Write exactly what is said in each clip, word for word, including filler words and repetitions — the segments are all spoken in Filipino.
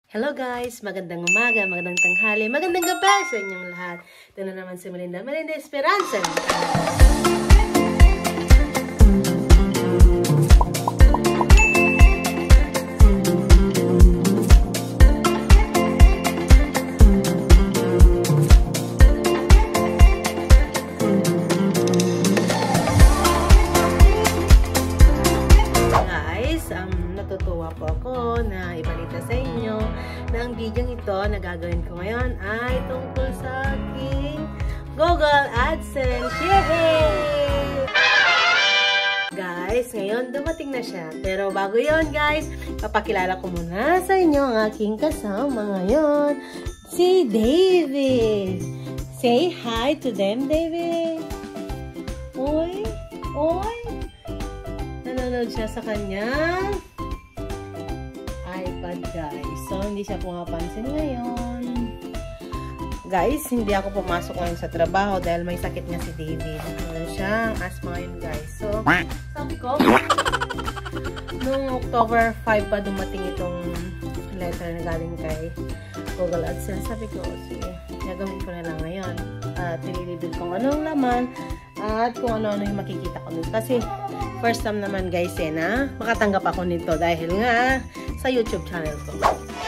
Hello guys! Magandang umaga, magandang tanghali, magandang gabi sa inyong lahat. Ito na naman si Melinda, Melinda Esperanza. Natutuwa po ako na ibalita sa inyo na ang video ito na gagawin ko ngayon ay tungkol sa aking Google AdSense. Yay! Guys, ngayon dumating na siya. Pero bago yon guys, papakilala ko muna sa inyo ang aking kasama ngayon, si David. Say hi to them, David. Oy, oy. Nanonood siya sa kanyang iPad guys. So, hindi siya pumapansin ngayon. Guys, hindi ako pumasok ngayon sa trabaho dahil may sakit niya si David. Ano siya? Asthma ngayon guys. So, sabi ko, nung October five pa dumating itong letter na galing kay Google AdSense. Sabi ko, sige, gagawin ko na lang ngayon. At uh, nililibid kung anong laman at kung ano-ano yung makikita ko dito. Kasi, first time naman guys eh na makatanggap ako nito dahil nga sa YouTube channel ko.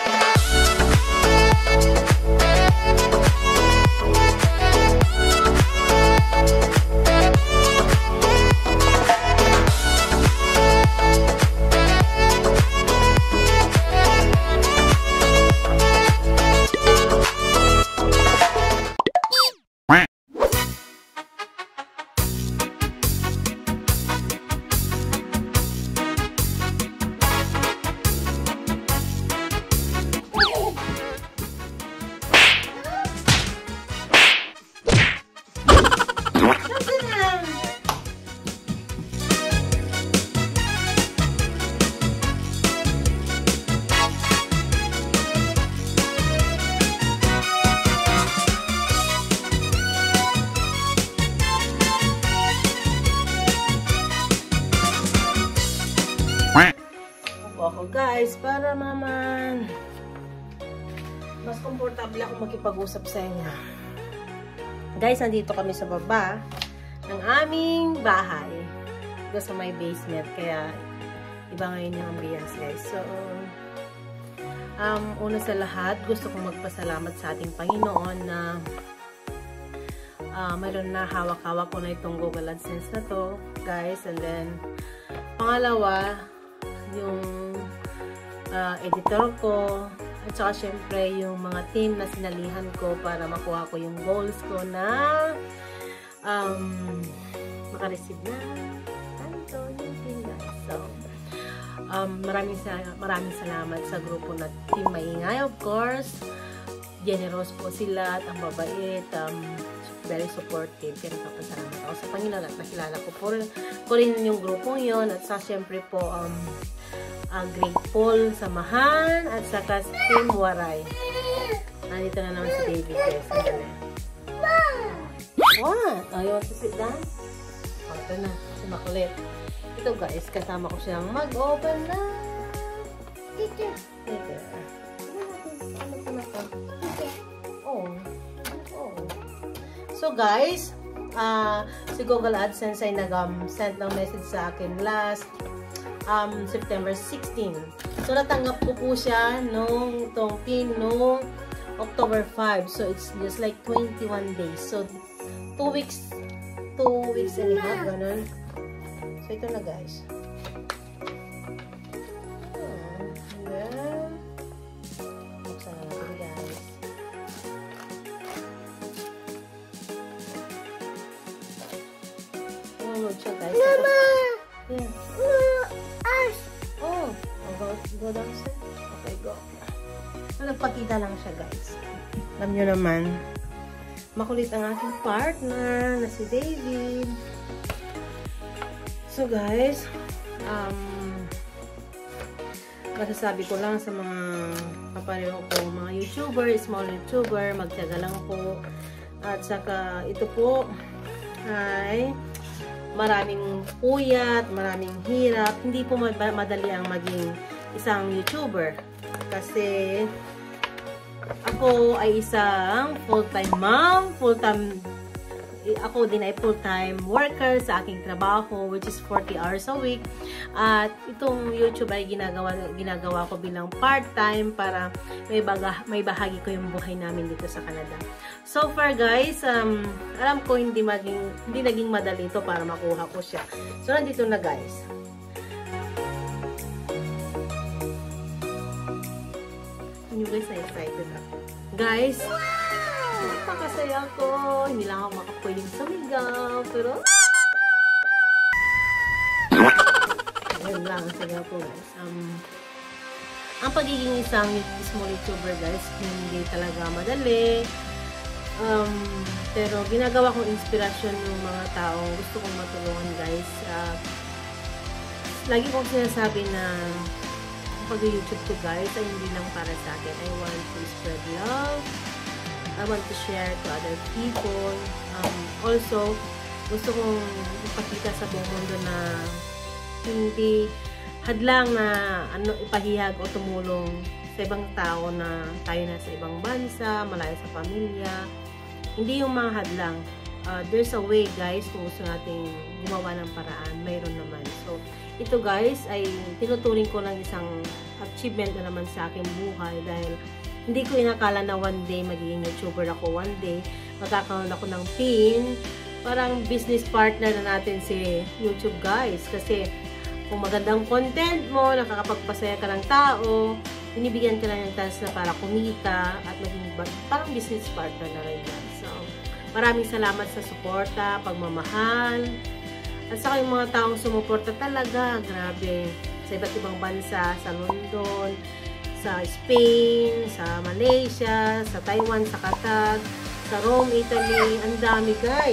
Ako guys, para maman mas komportable ako makipag-usap sa inyo. Guys, nandito kami sa baba ng aming bahay. Ito sa my basement, kaya iba ngayon yung ambience guys. So, um, una sa lahat, gusto kong magpasalamat sa ating Panginoon na uh, mayroon na hawak-hawak ko na itong Google AdSense na to guys. And then, pangalawa, yung uh, editor ko at saka syempre yung mga team na sinalihan ko para makuha ko yung goals ko na um, makareceive na ganito yung team guys. So, um, maraming, sa, maraming salamat sa grupo na Team Maingay, of course. Generous po sila at ang babait, um, very supportive. Kaya napapasalamat ako sa Panginoon at nakilala ko po rin, ko rin yung grupong yon at sa syempre po um, ang uh, grateful, samahan at saka Team Waray. Nandito na naman si David guys. What? Oh, you want to sit down? Oh, ito na. Si Makulit. Ito guys, kasama ko siyang mag-open na. Teacher. Teacher. Ano po na to? Teacher. Oh. Oh. So guys, uh, si Google AdSense ay nag-send ng message sa akin last um, September sixteenth. So natanggap ko po siya nung itong pin nung October five. So it's just like twenty-one days. So two weeks, two weeks and a half, ganun. So ito na guys. Buksan na natin guys. Nanonood siya guys. Mama! Yeah. Oh, go, go downstairs. Okay, go. So, nagpakita lang siya, guys. Alam nyo naman, makulit ang aking partner na si David. So, guys, um, masasabi ko lang sa mga kapareho ko, mga YouTuber, small YouTuber, magtiyaga lang po. At saka, ito po ay maraming puyat, maraming hirap. Hindi po madali ang maging isang YouTuber. Kasi ako ay isang full-time mom, full-time ako din ay full-time worker sa aking trabaho, which is forty hours a week. At itong YouTube ay ginagawa, ginagawa ko bilang part-time para may, baga, may bahagi ko yung buhay namin dito sa Canada. So far guys, um, alam ko hindi, maging, hindi naging madali ito para makuha ko siya. So nandito na guys. You guys are excited ako. Guys, napakasaya ko. Hindi lang ako makapwedeng sumigaw. Pero, ayun lang ang saya ko guys. Um, ang pagiging isang small YouTuber guys, hindi talaga madali. Um, pero ginagawa kong inspirasyon ng mga taong gusto kong matulungan guys. Uh, lagi kong sinasabi na pag-YouTube ko guys ay hindi lang para sa akin. I want to spread love. I want to share to other people. Um, also, gusto kong ipakita sa buong mundo na hindi hadlang na ano, ipahihag o tumulong sa ibang tao na tayo na sa ibang bansa, malayo sa pamilya. Hindi yung mga hadlang. Uh, there's a way guys kung gusto nating gumawa ng paraan. Mayroon naman. So, ito guys ay tinuturing ko lang isang achievement na naman sa aking buhay dahil hindi ko inakala na one day magiging YouTuber ako. One day magkakaroon ako ng pin. Parang business partner na natin si YouTube guys. Kasi kung magandang content mo, nakakapagpasaya ka ng tao, binibigyan ka lang ng chance na para kumita at maging parang business partner na rin yan. So, maraming salamat sa suporta, pagmamahal. At saka yung mga taong sumuporta talaga, grabe. Sa iba't ibang bansa, sa London, sa Spain, sa Malaysia, sa Taiwan, sa Qatar, sa Rome, Italy. Ang dami guys.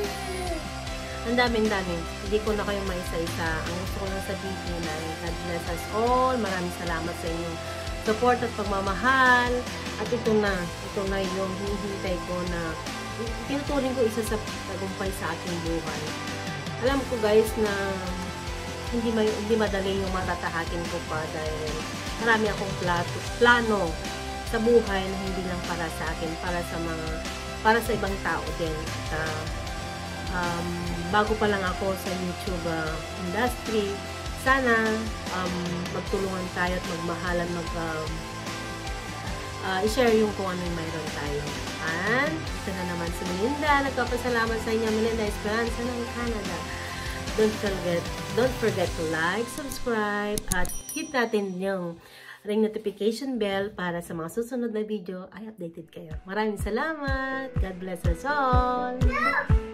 Ang dami, ang dami. Hindi ko na kayong maisa-isa. Ang gusto ko lang sabihin na God bless us all. Maraming salamat sa inyong support at pagmamahal. At ito na, ito na yung hinihintay ko na tinuturing ko isa sa tagumpay sa aking buhay. Alam ko guys na hindi, may, hindi madali yung matatahakin ko pa dahil marami akong plato, plano sa buhay na hindi lang para sa akin, para sa mga, para sa ibang tao din. Uh, um, bago pa lang ako sa YouTube uh, industry, sana um, magtulungan tayo at magmahalan, mag um, uh, i-share yung kung ano yung mayroon tayo. And ito na naman si Melinda. Nagpapasalamat sa inyo, Melinda Esperanza ng Canada. Don't forget, don't forget to like, subscribe, at hit natin yung ring notification bell para sa mga susunod na video ay updated kayo. Maraming salamat. God bless us all.